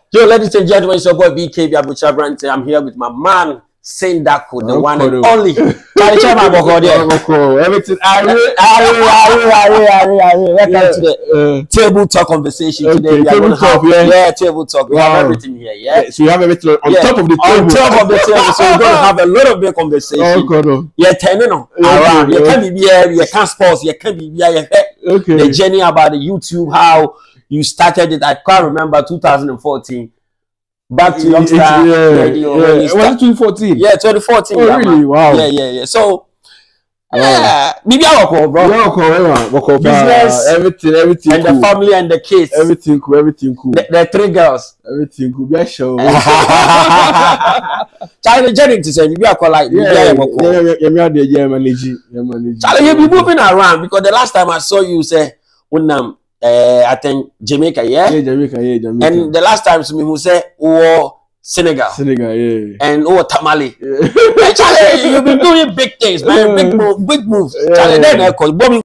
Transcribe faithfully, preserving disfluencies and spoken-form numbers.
Yo, ladies and gentlemen, it's your boy B K B Abucha Brante. I'm here with my man SINDACO, the one and only. Everything I welcome to the table talk conversation today. Table talk, yeah, yeah, table talk. We have everything here, yeah. So you have everything on top of the table. On top of the table, so we're gonna have a little bit of conversation. Yeah, turning on around. You can't be here. You can't sports. You can't be here. Okay. The journey about the YouTube, how you started it. I can't remember two thousand fourteen. Back to Youngstar yeah, Radio. Yeah. Was it twenty fourteen? Yeah, twenty fourteen. Oh, yeah, really? man. Wow. Yeah, yeah, yeah. So, yeah, maybe I work on, bro. Yeah, work on, business, uh, everything, everything, and cool. The family and the kids. Everything cool, everything cool. The, the three girls. Everything cool. Yeah, sure. Charlie, Jenny to say, maybe I call like, yeah, yeah, yeah, yeah, yeah, yeah, manage, yeah, manage. Charlie, you be moving around because the last time I saw you, say, when um, uh, I think Jamaica, yeah, yeah, Jamaica, yeah, Jamaica. And the last time, me who say, oh. Senegal, Senegal, yeah, and oh Tamale. Yeah. Hey, Charlie, you've been doing big things, man. Big move, big moves. Yeah. Charlie, then I call Bobby.